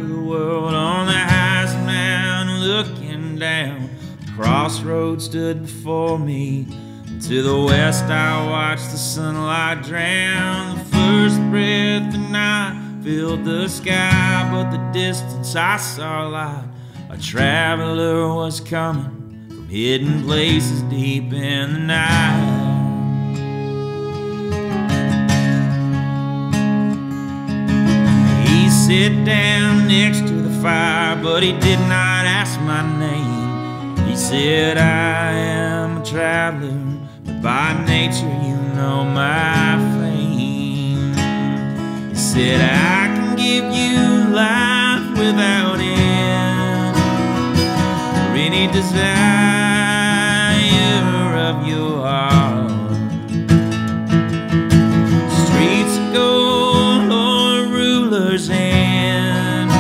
the world on the highest mountain looking down. Crossroads stood before me. To the west I watched the sunlight drown. The first breath of night filled the sky, but the distance I saw light. A traveler was coming from hidden places deep in the night. He sat down next to the fire, but he did not ask my name. He said, I am a traveler, but by nature you know my fame. He said, I can give you life without end, or any desire of your heart. Streets of gold or a ruler's hand,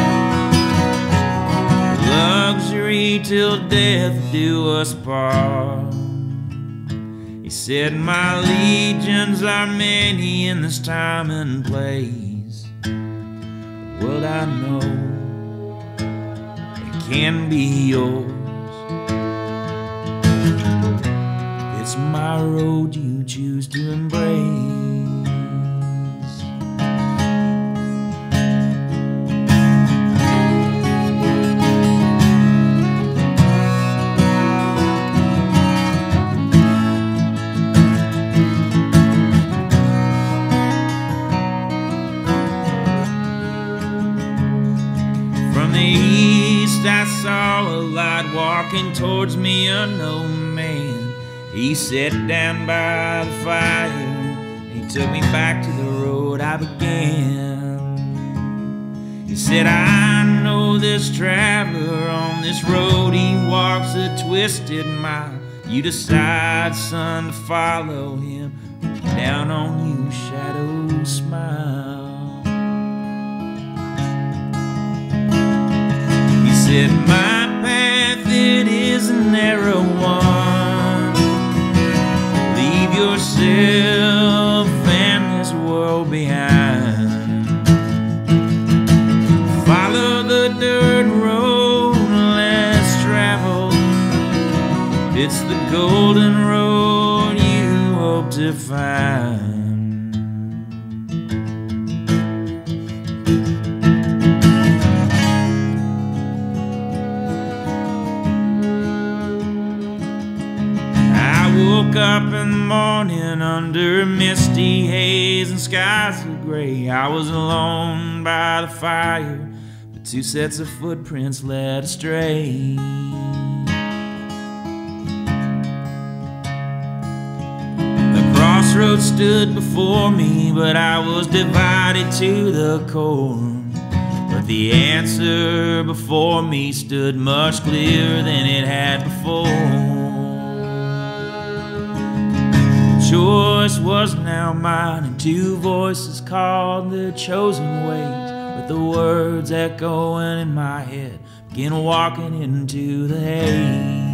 luxury till death do us part. He said, my legions are many in this time and place. The world I know, it can be yours. It's my road you choose to embrace. From the east I saw a light walking towards me, unknown man. He sat down by the fire, he took me back to the road I began. He said, I know this traveler on this road, he walks a twisted mile. You decide, son, to follow him, down on you shadows smile. He said, my path, it is a narrow one. Leave yourself and this world behind. Follow the dirt road less traveled. It's the golden road you hope to find. Woke up in the morning under a misty haze and skies of gray. I was alone by the fire, but two sets of footprints led astray. The crossroads stood before me, but I was divided to the core. But the answer before me stood much clearer than it had before. Choice was now mine, and two voices called the chosen ways. With the words echoing in my head, begin walking into the haze.